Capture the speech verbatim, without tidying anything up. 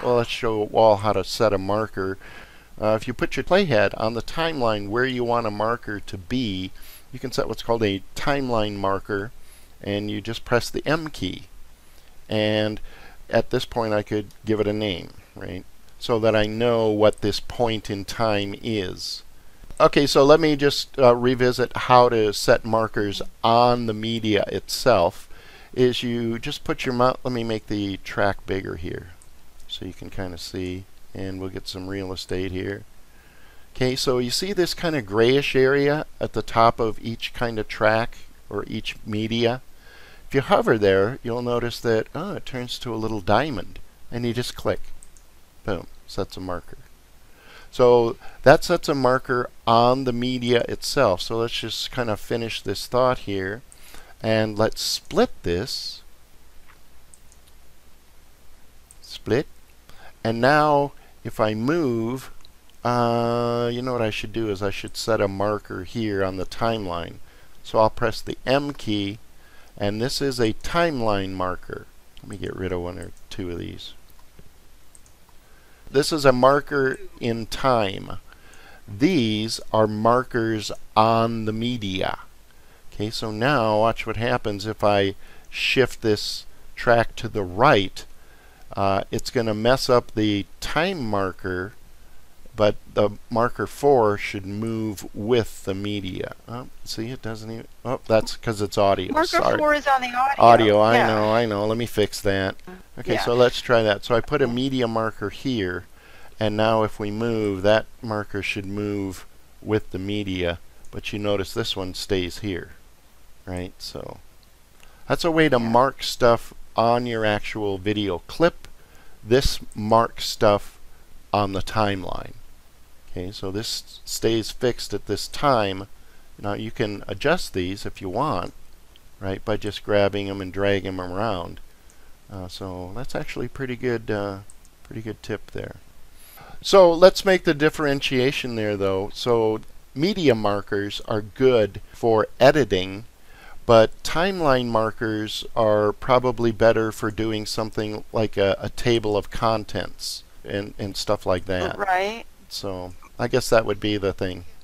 well, let's show all how to set a marker. Uh, if you put your playhead on the timeline where you want a marker to be, you can set what's called a timeline marker, and you just press the M key. And at this point I could give it a name, right? So that I know what this point in time is. Okay, so let me just uh, revisit how to set markers on the media itself. Is you just put your mouse, let me make the track bigger here so you can kind of see, and we'll get some real estate here. Okay, so you see this kind of grayish area at the top of each kind of track or each media? If you hover there, you'll notice that, oh, it turns to a little diamond, and you just click. Boom, sets a marker. So that sets a marker on the media itself. So let's just kind of finish this thought here, and let's split this. Split. And now if I move, uh, you know what I should do is I should set a marker here on the timeline. So I'll press the M key, and this is a timeline marker. Let me get rid of one or two of these. This is a marker in time. These are markers on the media. Okay, so now watch what happens if I shift this track to the right. Uh, it's going to mess up the time marker, but the marker four should move with the media. Oh, see, it doesn't even. Oh, that's because it's audio. Marker Sorry. four is on the audio. Audio, I yeah. know, I know. Let me fix that. Okay, Yeah. so let's try that. So I put a media marker here, and now if we move, that marker should move with the media, but you notice this one stays here, right? So that's a way to Yeah. mark stuff on your actual video clip. This marks stuff on the timeline. Okay, so this stays fixed at this time. Now you can adjust these if you want, right, by just grabbing them and dragging them around. Uh, so that's actually pretty good, uh, pretty good tip there. So let's make the differentiation there, though. So media markers are good for editing, but timeline markers are probably better for doing something like a, a table of contents and, and stuff like that. Right. So I guess that would be the thing.